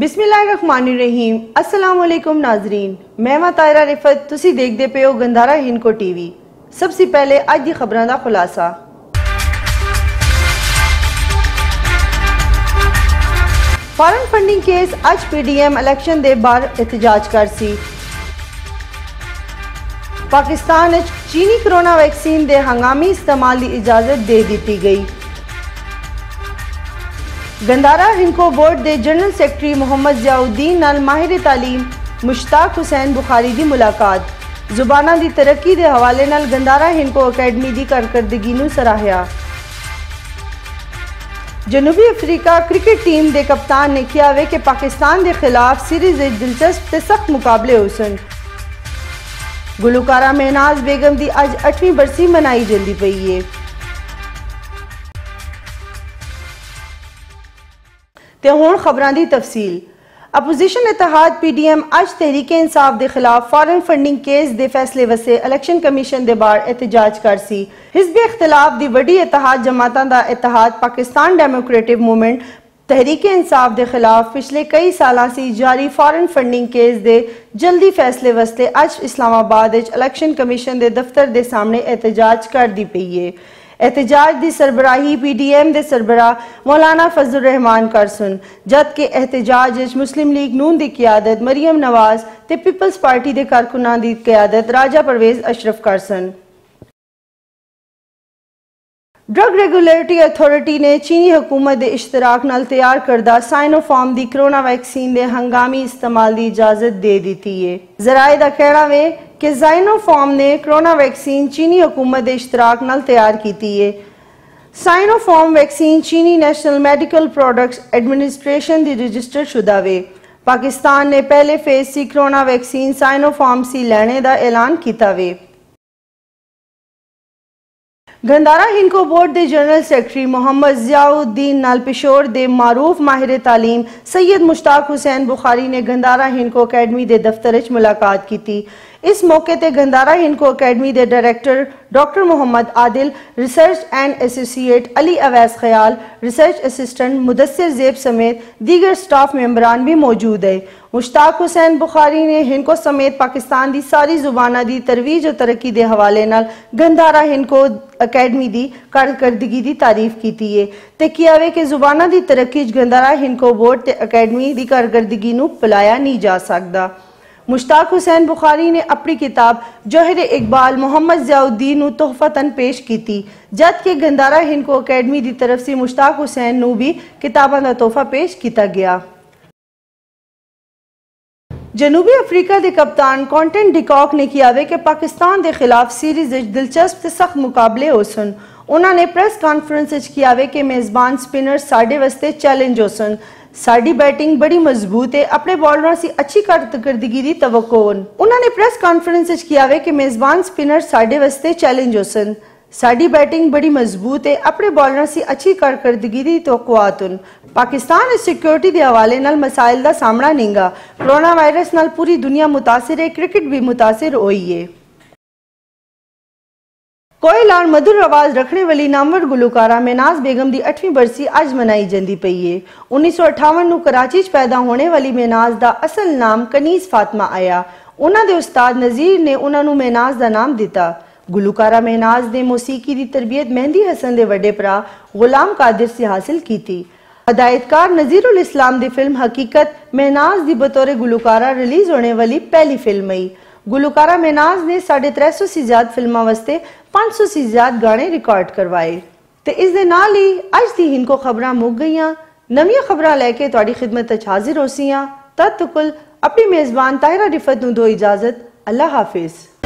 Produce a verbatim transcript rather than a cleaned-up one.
بسم اللہ الرحمن الرحیم۔ السلام علیکم ناظرین، میں ہاں طاہرہ رفت، تسی دیکھ دے پے ہو گندھارا ہندکو ٹی وی۔ سب سے پہلے اج دی خبراں دا خلاصہ۔ فارن فنڈنگ کیس اج پی ڈی ایم الیکشن دے بار احتجاج کر سی۔ پاکستان اچ چینی کرونا ویکسین دے ہنگامی استعمال دی اجازت دے دیتی گئی۔ گندھارا ہندکو بورڈ دے general secretary Muhammad Ziauddin نال ماہر تعلیم مشتاق حسین بخاری دی ملاقات۔ زباناں دی ترقی دے حوالے نال گندھارا ہندکو اکیڈمی دی کارکردگی نو سراہیا۔ جنوبی افریقہ کرکٹ ٹیم دے کپتان نے کیا وے کہ پاکستان دے خلاف سیریز وچ دلچسپ تے سخت مقابلے ہوسن۔ گلوکارہ مہناز بیگم دی اج اٹھویں برسی منائی جلدی پئی ہے۔ تے ہون خبراں دی تفصیل۔ اپوزیشن اتحاد پی ڈی ایم اج تحریک انصاف دے خلاف فارن فنڈنگ کیس دے فیصلے وسے الیکشن کمیشن دے بار احتجاج کر سی۔ حزب اختلاف دی وڈی اتحاد جماعتاں دا اتحاد پاکستان ڈیموکریٹک موومنٹ تحریک انصاف دے خلاف پچھلے کئی سالاں سی جاری فارن فنڈنگ کیس دے جلدی فیصلے وستے اج اسلام آباد وچ الیکشن کمیشن دے دفتر دے سامنے احتجاج کر دی پئی ہے۔ احتجاج دی سربراہی پی ڈی ایم دے سربراہ مولانا فضل الرحمان کرسن، جدکہ احتجاج وچ مسلم لیگ نون دی قیادت مریم نواز تے پیپلز پارٹی دے کارکناں دی قیادت راجہ پرویز اشرف کرسن۔ ڈرگ ریگولیٹری اتھارٹی نے چینی حکومت دے اشتراک نال تیار کردہ سائنو فارم دی کرونا ویکسین دے ہنگامی استعمال دی اجازت دے دیتی ہے۔ ذرائع دا کہنا ہے کہ سائنو فارم نے کرونا ویکسین چینی حکومت دے اشتراک نال تیار کیتی ہے۔ سائنو فارم ویکسین چینی نیشنل میڈیکل پروڈکٹس ایڈمنسٹریشن دی رجسٹر شدہ وے۔ پاکستان نے پہلے فیز سی کرونا ویکسین سائنو فارم سی لینے دا اعلان کیتا وے۔ گندھارا ہندکو بورڈ دے general secretary Muhammad Ziauddin نال پشور دے معروف ماہر تعلیم سید مشتاق حسین بخاری نے گندھارا ہندکو اکیڈمی دے دفتر وچ ملاقات کیتی۔ اس موقع تے گندھارا ہندکو اکیڈمی دے director doctor Muhammad Adil, research and associate Ali Awais Khayal, research assistant Mudassir زیب سمیت دیگر سٹاف ممبران بھی موجود ہیں۔ مشتاق حسین بخاری نے ہندکو سمیت پاکستان دی ساری زباناں دی ترویج و ترقی دے حوالے نال گندھارا ہندکو اکیڈمی دی کارکردگی دی تعریف کیتی ہے تے کیا وے کہ زباناں دی ترقی وچ گندھارا ہندکو بورڈ تے اکیڈمی دی کارکردگی نو پلایا نہیں جا سکدا۔ مشتاق حسین بخاری نے اپنی کتاب جوہر اقبال محمد ضیاء الدین نو تحفتاً پیش کیتی، جدکہ گندھارا ہندکو اکیڈمی دی طرف سے مشتاق حسین نو بھی کتاباں دا تحفہ پیش کیتا گیا۔ جنوبی افریقہ دے کپتان کونٹن ڈیکاک نے کیا وے کہ پاکستان دے خلاف سیریز وچ دلچسپ تے سخت مقابلے ہوسن۔ انہوں نے پریس کانفرنس وچ کیا وے کہ میزبان سپنر ساڈے واسطے چیلنج ہوسن۔ ساڈی بیٹنگ بڑی مضبوط ہے، اپنے بالراں سی اچھی کارکردگی دی توقع ہون۔ انہوں نے پریس کانفرنس وچ کیا وے کہ میزبان سپنر ساڈے واسطے چیلنج ہوسن۔ ساڈی بیٹنگ بڑی مضبوط ہے، اپنے بالراں سی اچھی کارکردگی دی توقعات ہن۔ پاکستان اس سیکیورٹی دے حوالے نال مسائل دا سامنا نہیں گا۔ کرونا وائرس نال پوری دنیا متاثر ہے، کرکٹ بھی متاثر ہوئی ہے۔ کوئی لار مدھر آواز رکھنے والی نامور گلوکارہ مہناز بیگم دی اٹھویں برسی اج منائی جندی پئی ہے۔ انیس سو اٹھاون نو کراچی چ پیدا ہونے والی مہناز دا اصل نام کنیز فاطمہ آیا۔ انہاں دے استاد نذیر نے انہاں نو مہناز دا نام دتا۔ گلوکارہ مہناز نے موسیقی دی تربیت مہندی حسن دے وڈے پرا غلام قادر سے حاصل کیتی۔ ہدایتکار نذیر الاسلام دی فلم حقیقت مہناز دی بطور گلوکارہ ریلیز ہونے والی پہلی فلم ہے۔ گلوکارہ مہناز نے ساڑھے ترے سو سی زیادہ فلماں واسطے پانچ سو سی زیادہ گانے ریکارڈ کروائے۔ تے اس دے نال ہی اج دی ہندکو خبراں مک گئیاں۔ نویاں خبراں لے کے تہاڈی خدمت وچ حاضر ہوسیاں۔ تد تک اپنی میزبان طاہرہ رفت نو دو اجازت۔ اللہ حافظ۔